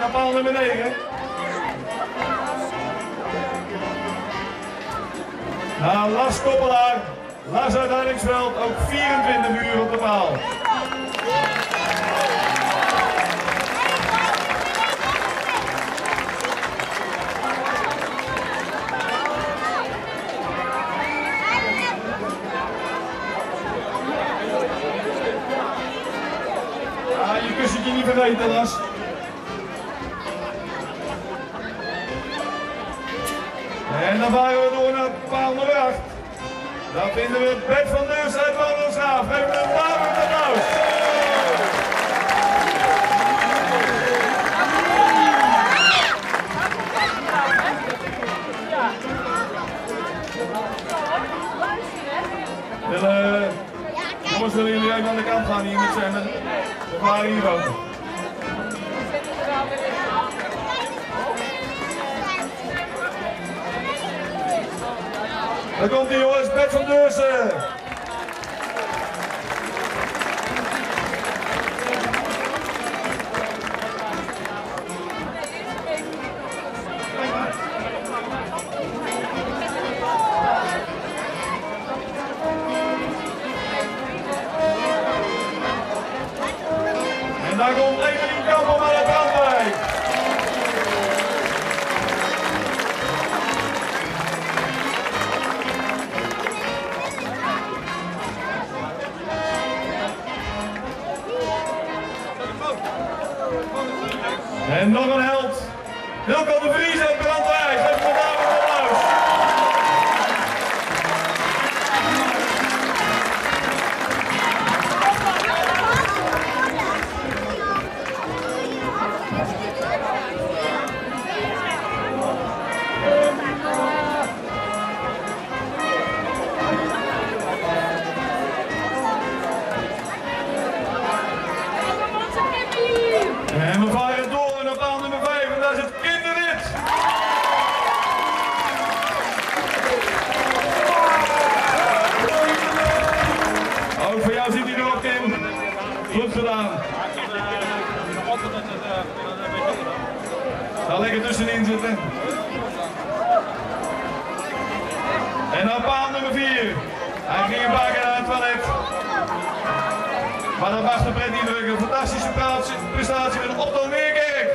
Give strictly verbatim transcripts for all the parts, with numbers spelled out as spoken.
naar paal nummer negen. Nou, Lars Koppelaar, Lars uit Heidingsveld, ook vierentwintig uur op de paal. Ja, je kussentje niet vergeten, Lars. En dan varen we door naar paal nummer acht. Dan vinden we Bert van Deursen uit Woudelsgraaf. Geef hem een daverend applaus. Willen, jongens, willen jullie even aan de kant gaan hier met zijn? We varen hier ook. Daar komt hij, jongens, Bert van Deursen. En daar komt Evelien Kampel uit Brandwijk. En nog een held, Wilco de Vries uit Brandwijk. Geef hem een applaus. En we varen door naar paal nummer vijf en daar zit Kinderwit. Ook voor jou zit hij erop, Kim. Goed gedaan. Ga lekker tussenin zitten. En dan paal nummer vier. Hij ging een paar keer naar het toilet. Maar dat mag de pret niet drukken. Fantastische prestatie met Otto Meerkerk.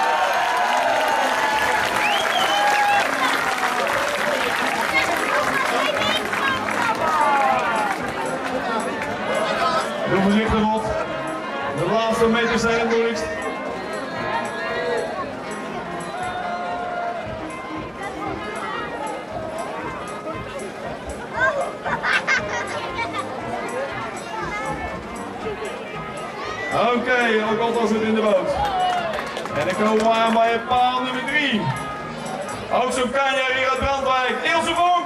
Doe voorzichtig op. De laatste meters zijn het moeilijkst. Oké, okay, ook althans het in de boot. En dan komen we aan bij paal nummer drie. Ook zo'n kanjer hier uit Brandwijk, Ilse Vonk.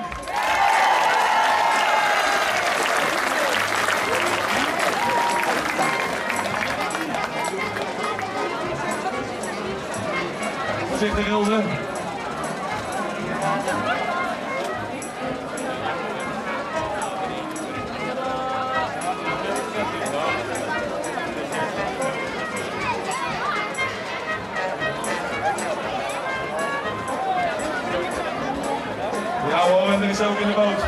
Voorzichtig, Ilse. Ja hoor, en er is ook in de boot.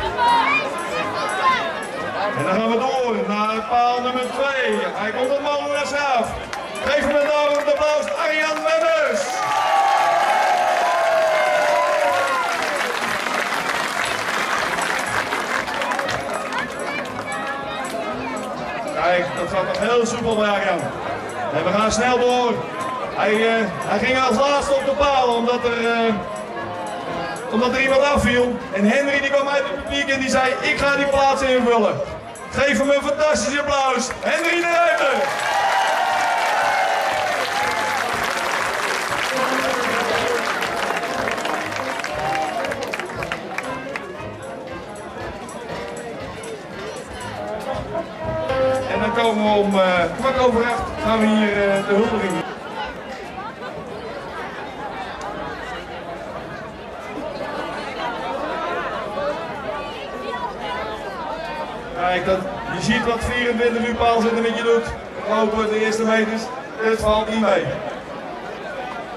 En dan gaan we door naar paal nummer twee. Hij komt op Molengraaf. Geef hem een daverend applaus, Arjan Webbers. Kijk, dat gaat nog heel soepel bij Arjan. En we gaan snel door. Hij, uh, hij ging als laatste op de paal omdat er... Uh, omdat er iemand afviel. En Henry die kwam uit het publiek en die zei, ik ga die plaats invullen. Geef hem een fantastisch applaus. Henry de Ruiter. En dan komen we om uh, kwart over acht gaan we hier uh, de huldiging. Kijk, dat, je ziet wat vierentwintig uur paal zitten met je doet. Lopen de eerste meters. Het valt niet mee.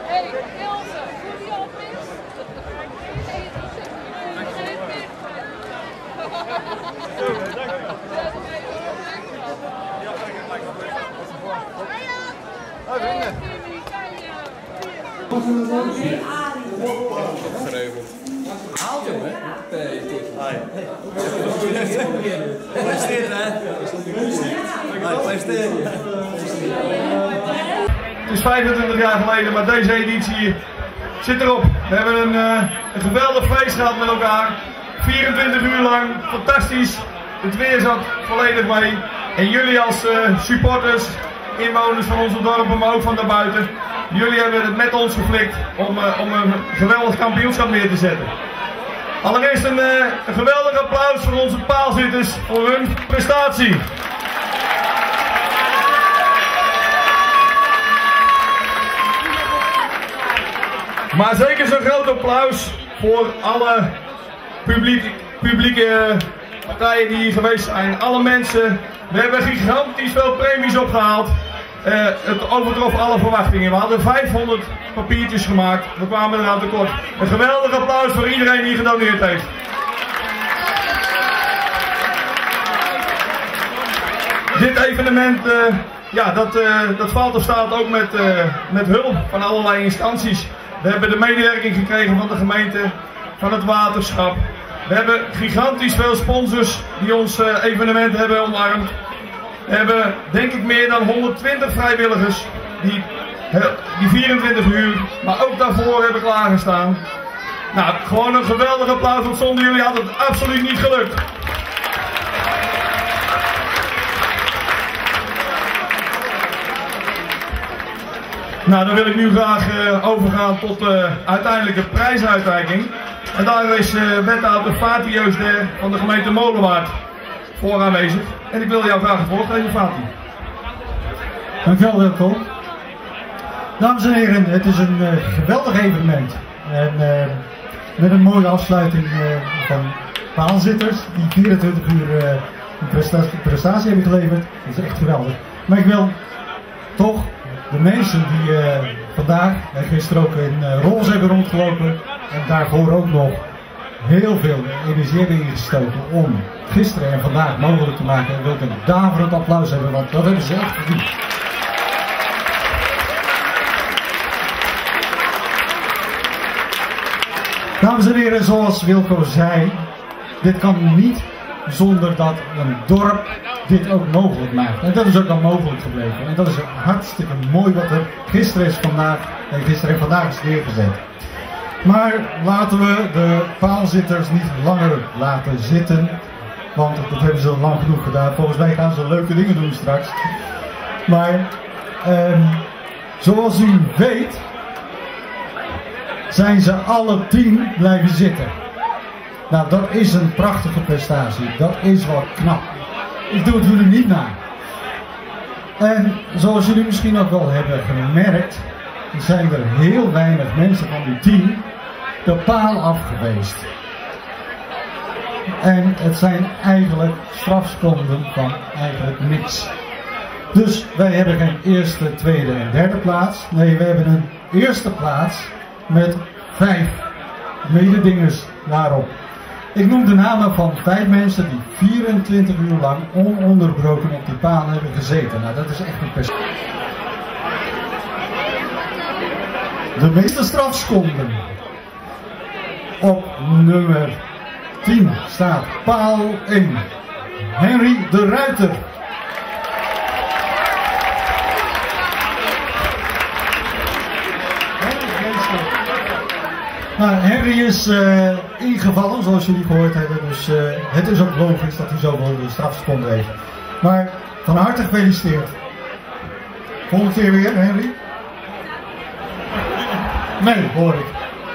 Haalt jongen. Gefeliciteerd hè. Gefeliciteerd. Het is vijfentwintig jaar geleden, maar deze editie zit erop. We hebben een, uh, een geweldig feest gehad met elkaar. vierentwintig uur lang, fantastisch. Het weer zat volledig mee. En jullie als uh, supporters, inwoners van onze dorpen, maar ook van daarbuiten. Jullie hebben het met ons geflikt om, uh, om een geweldig kampioenschap neer te zetten. Allereerst een, uh, een geweldig applaus voor onze paalzitters voor hun prestatie. Maar zeker zo'n groot applaus voor alle publiek, publieke partijen die hier geweest zijn. Alle mensen. We hebben gigantisch veel premies opgehaald. Uh, het overtrof alle verwachtingen. We hadden vijfhonderd papiertjes gemaakt. We kwamen eraan tekort. Een geweldig applaus voor iedereen die gedoneerd heeft. Dit evenement, uh, ja, dat, uh, dat valt of staat ook met, uh, met hulp van allerlei instanties. We hebben de medewerking gekregen van de gemeente, van het waterschap. We hebben gigantisch veel sponsors die ons uh, evenement hebben omarmd. We hebben denk ik meer dan honderdtwintig vrijwilligers die, die vierentwintig uur, maar ook daarvoor hebben klaargestaan. Nou, gewoon een geweldig applaus, want zonder jullie had het absoluut niet gelukt. Nou, dan wil ik nu graag uh, overgaan tot de uh, uiteindelijke prijsuitreiking. En daar is uh, wethouder Fatih Özdağ van de gemeente Molenwaard voor aanwezig. En ik wil jou graag het woord geven, Fatih. Dankjewel, Wilco. Dames en heren, het is een uh, geweldig evenement. En uh, met een mooie afsluiting uh, van paalzitters die vierentwintig uur uh, een prestatie, prestatie hebben geleverd. Dat is echt geweldig. Maar ik wil toch de mensen die uh, vandaag en gisteren ook in uh, roze hebben rondgelopen en daarvoor ook nog heel veel energie hebben ingestoken om gisteren en vandaag mogelijk te maken, en wil ik een daverend applaus hebben, want dat hebben ze echt verdiend. Dames en heren, zoals Wilco zei, dit kan niet zonder dat een dorp dit ook mogelijk maakt. En dat is ook al mogelijk gebleven. En dat is hartstikke mooi wat er gisteren, is vandaag, nee, gisteren en vandaag is neergezet. Maar laten we de paalzitters niet langer laten zitten. Want dat hebben ze lang genoeg gedaan. Volgens mij gaan ze leuke dingen doen straks. Maar um, zoals u weet zijn ze alle tien blijven zitten. Nou, dat is een prachtige prestatie. Dat is wel knap. Ik doe het jullie niet na. En zoals jullie misschien ook wel hebben gemerkt, zijn er heel weinig mensen van die team de paal af geweest. En het zijn eigenlijk strafschonden van eigenlijk niks. Dus wij hebben geen eerste, tweede en derde plaats. Nee, we hebben een eerste plaats met vijf mededingers daarop. Ik noem de namen van vijf mensen die vierentwintig uur lang ononderbroken op die paal hebben gezeten. Nou, dat is echt een pest. De meeste strafschonden. Op nummer tien staat paal één. Henry de Ruiter. Nou, Henry is uh, ingevallen, zoals jullie gehoord hebben, dus uh, het is ook logisch dat hij zoveel strafschonden heeft. Maar van harte gefeliciteerd. Volgende keer weer, Henry? Nee, hoor ik.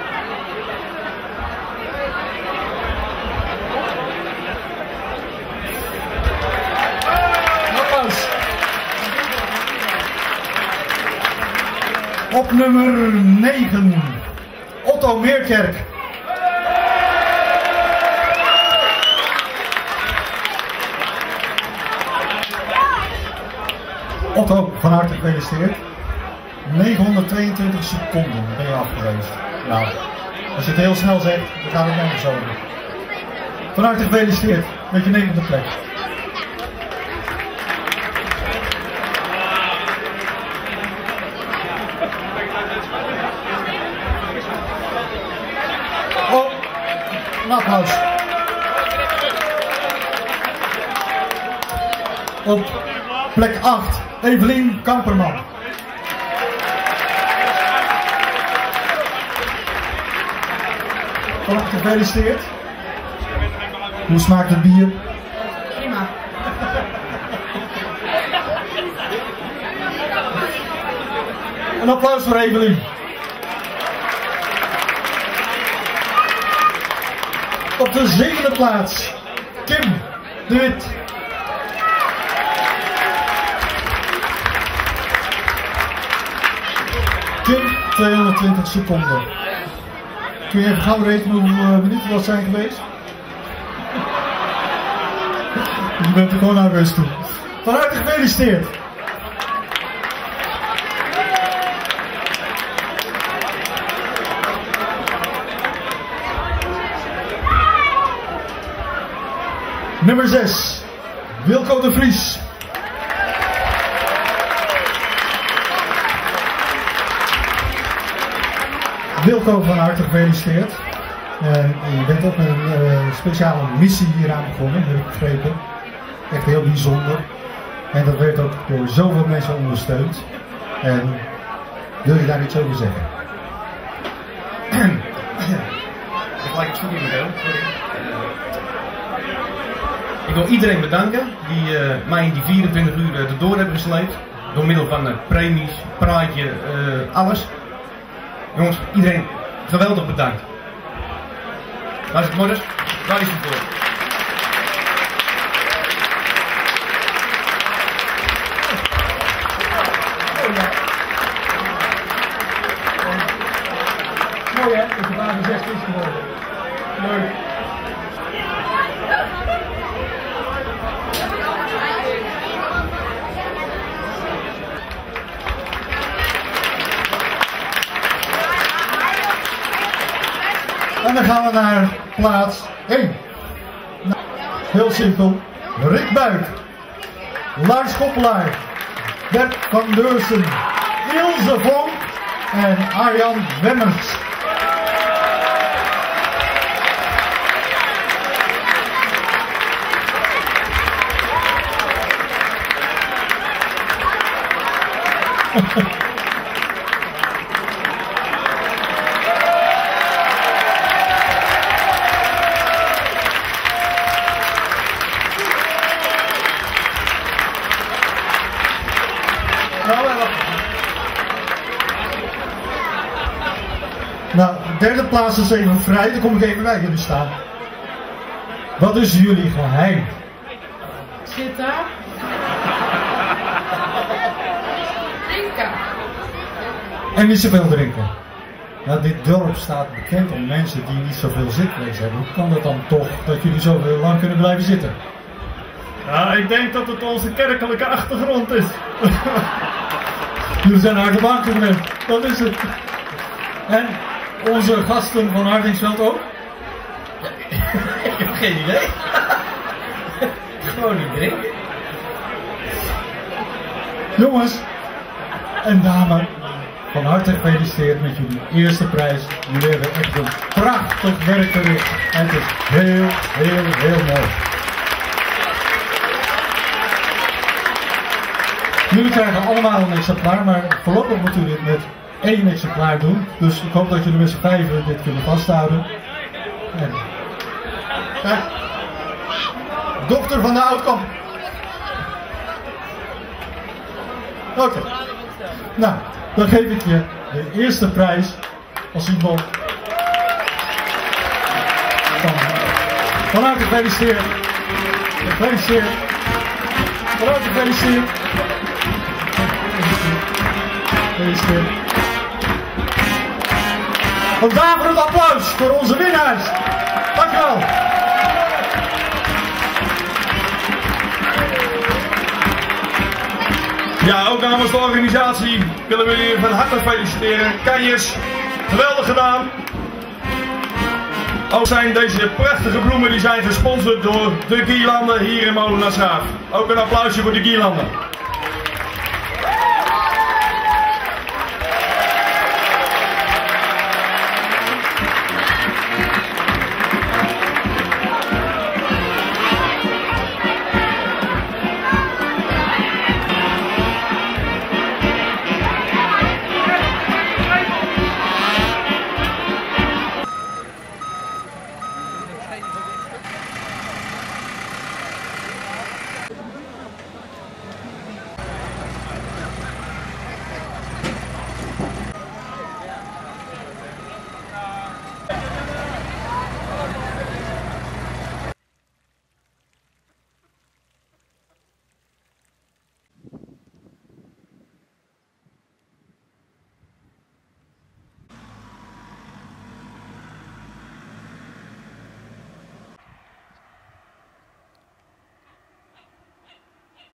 Applaus. Op nummer negen. Otto Meerkerk. Otto, van harte gefeliciteerd. negenhonderdtweeëntwintig seconden ben je af geweest. Nou, als je het heel snel zegt, dan gaat het nergens over. Van harte gefeliciteerd met je negende plek. Oh, een applaus. Op plek acht, Evelien Kamperman. Van harte gefeliciteerd. Hoe smaakt het bier? Prima. Een applaus voor Evelien. Op de zevende plaats, Kim de Wit. Kim, tweehonderdtwintig seconden. Kun je even gauw rekenen hoeveel minuten dat zijn geweest? Je bent er gewoon aan rust toe. Van harte gefeliciteerd. Nummer zes, Wilco de Vries. Wilco, van harte gefeliciteerd. En je bent ook met een uh, speciale missie hieraan begonnen, heb ik begrepen. Echt heel bijzonder. En dat werd ook door zoveel mensen ondersteund. En wil je daar iets over zeggen? Gelijk het studie model. Ik wil iedereen bedanken die uh, mij in die vierentwintig uur uh, erdoor hebben gesleept. Door middel van uh, premies, praatje, uh, alles. Jongens, iedereen geweldig bedankt. Waar is het Morris? Waar is het voor? Mooi hè, dat je wagen zes is geworden. Leuk. En dan gaan we naar plaats één. Nou, heel simpel. Rick Buik, Lars Koppelaar, Bert van Deursen, Ilse Vonk en Arjan Wemmers. Nou, de derde plaats is even vrij, dan kom ik even bij jullie staan. Wat is jullie geheim? Zit daar. Drinken. En niet zoveel drinken. Nou, dit dorp staat bekend om mensen die niet zoveel zitvrees hebben. Hoe kan dat dan toch dat jullie zoveel lang kunnen blijven zitten? Ja, ik denk dat het onze kerkelijke achtergrond is. Jullie zijn harde baan gewend, dat is het. En onze gasten van Hardingsveld ook? Ik heb geen idee. Gewoon niet drinken. Jongens en dames, van harte gefeliciteerd met jullie eerste prijs. Jullie hebben echt een prachtig werk verricht. En het is heel, heel, heel mooi. Jullie krijgen allemaal een exemplaar, maar voorlopig moeten jullie het met één exemplaar doen. Dus ik hoop dat jullie met z'n vijven dit kunnen vasthouden. En kijk, dokter van de Oudkamp. Oké. Okay. Nou, dan geef ik je de eerste prijs als iemand. Van, van harte gefeliciteerd. Gefeliciteerd. Van harte gefeliciteerd. Gefeliciteerd. Een daverend applaus voor onze winnaars. Dankjewel. Ja, ook namens de organisatie willen we jullie van harte feliciteren. Kanjes, geweldig gedaan. Ook zijn deze prachtige bloemen die zijn gesponsord door de Guirlande hier in Molenaar Schaaf. Ook een applausje voor de Guirlande.